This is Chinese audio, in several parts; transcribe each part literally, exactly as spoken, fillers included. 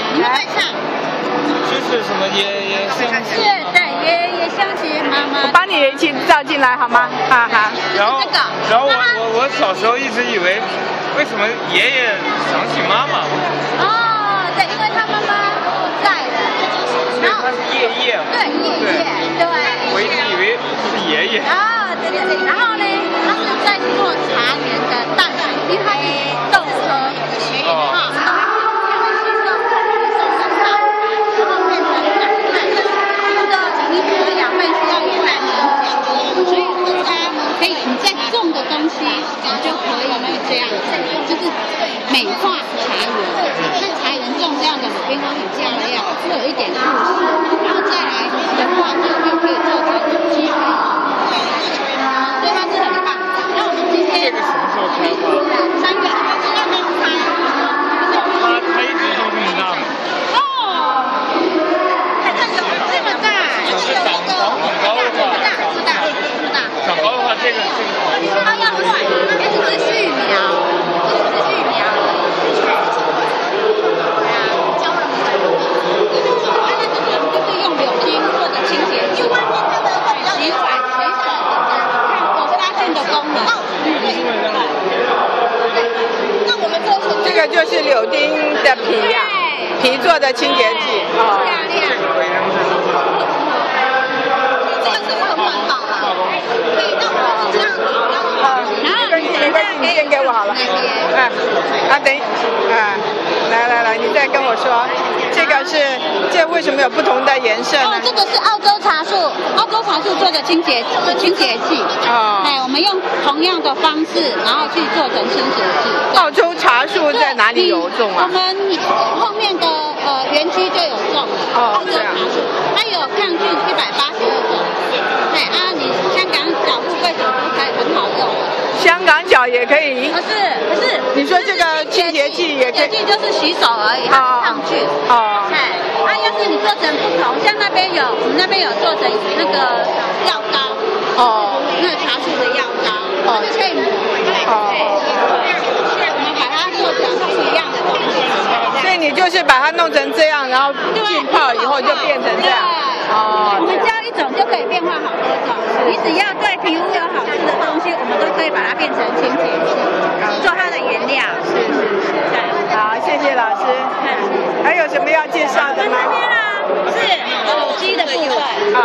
你们会唱？ 就是什么爷爷相是，对，爷爷相亲，妈妈。 我帮你一起照进来好吗？好好。 然后，然后我我我小时候一直以为，为什么爷爷想起妈妈？ 哦，对，因为他妈妈不在了，然后他是爷爷。 对，爷爷，对。 我一直以为是爷爷。 啊，对对对，然后呢，他是在做茶园的淡水，因为他是豆科，哈，所以它可以你在种的东西，你就可以这样，就是美化茶园。那茶园种这样的鲁冰花很漂亮，会有一点故事，然后再来的话，它就可以做成有机培养，所以它是很棒。那我们今天这个什么时候开花？ 三月，刚刚开。 它它一直都这么大吗？ 哦，看看怎么这么大？ 是长长很高的话， 不大不大不大。 长高的话，这个这个它要换，它只是育苗，只是育苗。教人们，它那个就是用柳丁做的清洁剂，洗碗、水水的，看有杀菌的功能。那我们做成这个就是柳丁的皮呀、啊，皮做的清洁剂。 哦，漂亮。这个是很环保了，可以让我这样子。然后你没关系，你先给我好了。啊啊，等，啊，来来来，你再跟我说，这个是这为什么有不同的颜色呢？ 哦，这个是澳洲茶树，澳洲茶树做的清洁清洁剂。哦。哎，我们用同样的方式，然后去做成清洁剂。 澳洲茶树在哪里有种啊？ 我们后面的呃园区就有种了。哦，澳洲茶树，它有抗菌一百八十二种。对啊，你香港脚富贵手都还很好用。 香港脚也可以。 可是可是， 你说这个清洁剂也可以？ 清洁剂就是洗手而已，它不抗菌。哦。哎，啊，要是你做成不同，像那边有，我们那边有做成那个药膏。哦。那个茶树的药膏。哦。可以抹。哦。我们把它做成不一样的东西。 所以你就是把它弄成这样，然后浸泡以后就变成这样。 哦。我们教一种就可以变化好多种，你只要对皮肤有好吃的东西，我们都可以把它变成清洁剂，做它的原料。是是是。 好，谢谢老师。还有什么要介绍的吗？ 这边啦，是有机的部分。啊。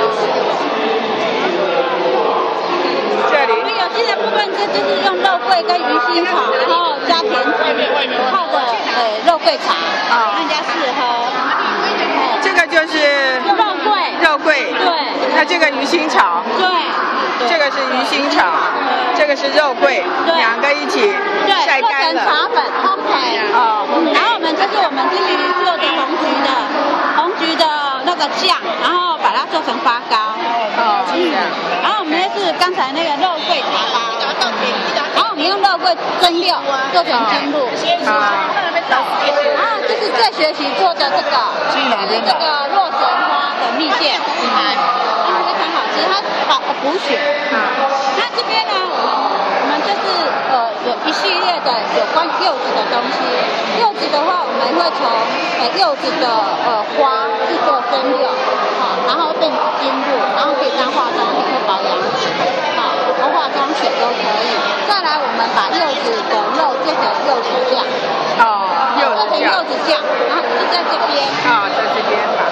这里。 我们有机的部分，这就是用肉桂跟鱼腥草，然后加甜汁泡的呃肉桂茶，啊，人家适合。 这个就是肉桂。 肉桂。 对。 那这个鱼腥草。 对。 这个是鱼腥草，这个是肉桂，两个一起晒干了。 做成茶粉烘焙。哦。然后我们这是我们自己做的红橘的红橘的那个酱，然后把它做成发糕。哦，这样。然后我们那是刚才那个肉桂茶包，然后我们用肉桂蒸馏做成蒸露。啊。然后这是这学期做的这个，这个洛神花的蜜饯，啊，非常好吃，它好补血。那这边呢，我们我们就是呃有一系列的有关柚子的东西。柚子的话，我们会从呃柚子的呃花去做蒸馏，好，然后变精露，然后可以当化妆品或保养品，好，和化妆水都可以。再来，我们把柚子的肉做成柚子酱。 哦，柚子酱。 柚子酱，然后就在这边。 啊，在这边吧。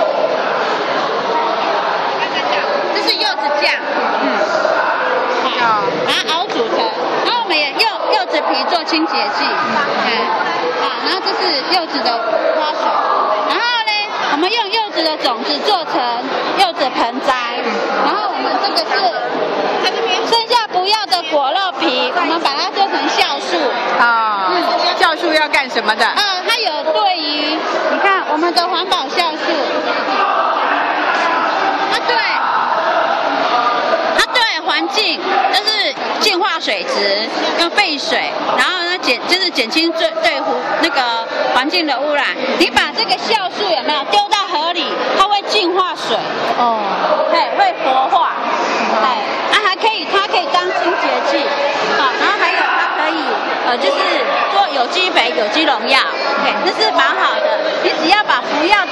这是柚子酱。嗯。好，把它熬煮成，然后我们也用柚子皮做清洁剂。嗯。啊，然后这是柚子的花水，然后呢，我们用柚子的种子做成柚子盆栽，然后我们这个是剩下不要的果肉皮，我们把它做成酵素。 啊。酵素要干什么的？ 啊，它有对于你看我们的环保酵素，它对它对环境就是净化水质，用废水，然后呢减就是减轻对对湖那个环境的污染。你把这个酵素有没有丢到河里，它会净化水。哦。对，会活化。哎，啊还可以，它可以当清洁剂。好，然后还有它可以呃就是做有机肥、有机农药，对，那是蛮好的。你只要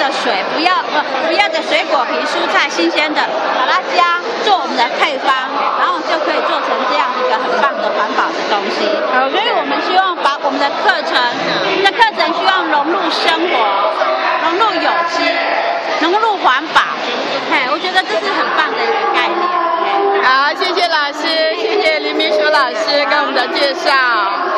的水，不要呃不要的水果皮、蔬菜新鲜的，把它加做我们的配方，然后就可以做成这样一个很棒的环保的东西。所以我们希望把我们的课程，这课程希望融入生活，融入有机，融入环保。嘿，我觉得这是很棒的一个概念。 好，谢谢老师，谢谢林明淑老师给我们的介绍。